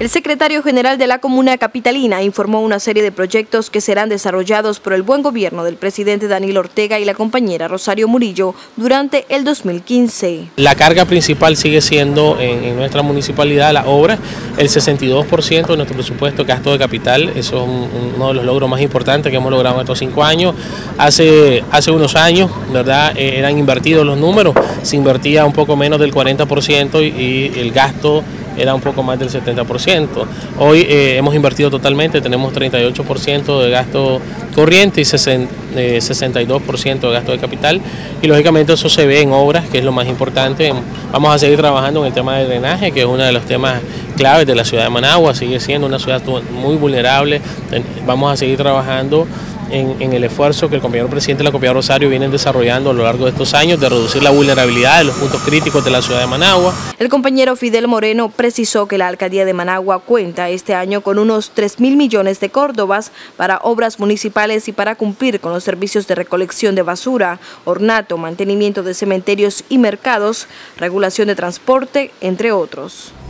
El secretario general de la Comuna Capitalina informó una serie de proyectos que serán desarrollados por el buen gobierno del presidente Danilo Ortega y la compañera Rosario Murillo durante el 2015. La carga principal sigue siendo en nuestra municipalidad la obra, el 62% de nuestro presupuesto gasto de capital. Eso es uno de los logros más importantes que hemos logrado en estos 5 años. Hace unos años, ¿verdad? Eran invertidos los números, se invertía un poco menos del 40% y el gasto era un poco más del 70%. Hoy hemos invertido totalmente, tenemos 38% de gasto corriente y 62% de gasto de capital, y lógicamente eso se ve en obras, que es lo más importante. Vamos a seguir trabajando en el tema de drenaje, que es uno de los temas claves de la ciudad de Managua. Sigue siendo una ciudad muy vulnerable. Vamos a seguir trabajando en el esfuerzo que el compañero presidente y la compañera Rosario vienen desarrollando a lo largo de estos años de reducir la vulnerabilidad de los puntos críticos de la ciudad de Managua. El compañero Fidel Moreno precisó que la alcaldía de Managua cuenta este año con unos 3.000 millones de córdobas para obras municipales y para cumplir con los servicios de recolección de basura, ornato, mantenimiento de cementerios y mercados, regulación de transporte, entre otros.